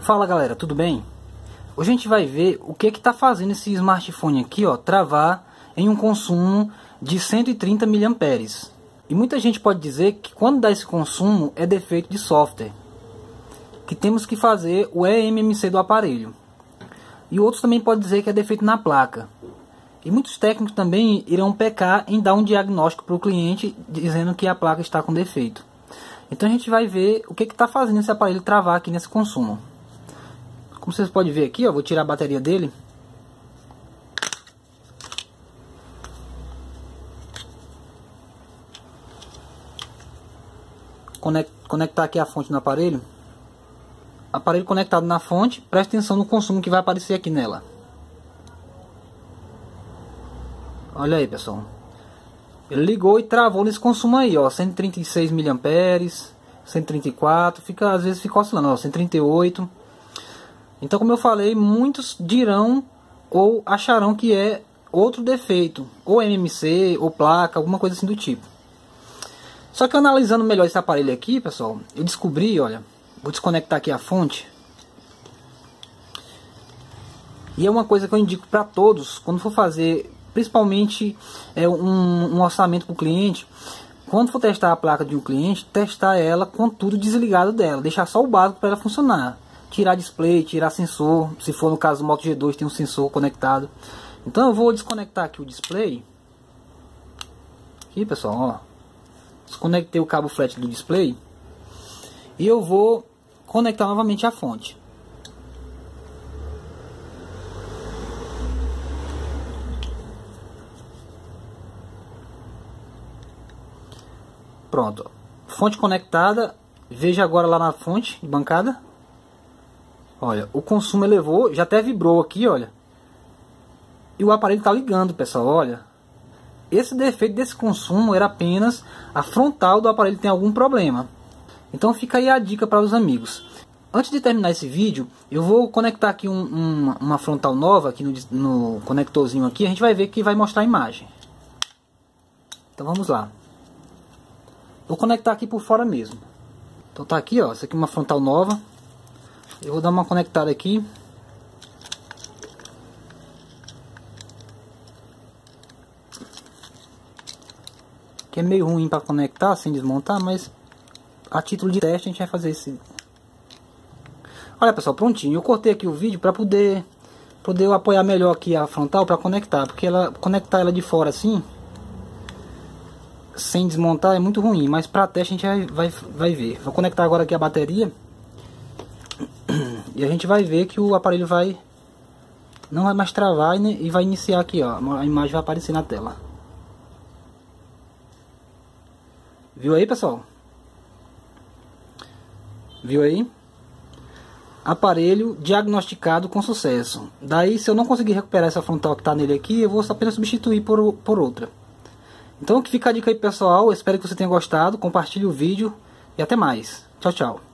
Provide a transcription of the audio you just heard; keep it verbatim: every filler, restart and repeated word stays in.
Fala galera, tudo bem? Hoje a gente vai ver o que que tá fazendo esse smartphone aqui, ó, travar em um consumo de cento e trinta miliamperes. E muita gente pode dizer que quando dá esse consumo é defeito de software, que temos que fazer o E M M C do aparelho. E outros também podem dizer que é defeito na placa. E muitos técnicos também irão pecar em dar um diagnóstico para o cliente dizendo que a placa está com defeito. Então a gente vai ver o que está fazendo esse aparelho travar aqui nesse consumo. Como vocês podem ver aqui, ó, vou tirar a bateria dele. Conectar aqui a fonte no aparelho. Aparelho conectado na fonte, presta atenção no consumo que vai aparecer aqui nela. Olha aí, pessoal. Ele ligou e travou nesse consumo aí, ó, cento e trinta e seis miliamperes, cento e trinta e quatro, fica, às vezes fica oscilando, ó, cento e trinta e oito. Então, como eu falei, muitos dirão ou acharão que é outro defeito, ou M M C, ou placa, alguma coisa assim do tipo. Só que analisando melhor esse aparelho aqui, pessoal, eu descobri, olha, vou desconectar aqui a fonte. E é uma coisa que eu indico para todos, quando for fazer, principalmente é, um, um orçamento para o cliente, quando for testar a placa de um cliente, testar ela com tudo desligado dela, deixar só o básico para ela funcionar. Tirar display, tirar sensor, se for no caso do Moto G dois tem um sensor conectado. Então eu vou desconectar aqui o display. Aqui, pessoal, ó. Desconectei o cabo flat do display. E eu vou conectar novamente a fonte. Pronto. Fonte conectada. Veja agora lá na fonte de bancada. Olha, o consumo elevou, já até vibrou aqui, olha. E o aparelho está ligando, pessoal, olha. Esse defeito desse consumo era apenas a frontal do aparelho tem algum problema. Então fica aí a dica para os amigos. Antes de terminar esse vídeo, eu vou conectar aqui um, um, uma frontal nova aqui no, no conectorzinho aqui. A gente vai ver que vai mostrar a imagem. Então vamos lá. Vou conectar aqui por fora mesmo. Então tá aqui, ó, essa aqui é uma frontal nova. Eu vou dar uma conectada aqui. Que é meio ruim para conectar sem desmontar, mas a título de teste a gente vai fazer esse. Olha, pessoal, prontinho. Eu cortei aqui o vídeo para poder poder eu apoiar melhor aqui a frontal para conectar, porque ela conectar ela de fora assim sem desmontar é muito ruim, mas para teste a gente vai, vai vai ver. Vou conectar agora aqui a bateria. E a gente vai ver que o aparelho vai não vai mais travar e vai iniciar aqui, ó, a imagem vai aparecer na tela. Viu aí, pessoal? Viu aí? Aparelho diagnosticado com sucesso. Daí, se eu não conseguir recuperar essa frontal que está nele aqui, eu vou apenas substituir por, por outra. Então, que fica a dica aí, pessoal. Eu espero que você tenha gostado. Compartilhe o vídeo e até mais. Tchau, tchau.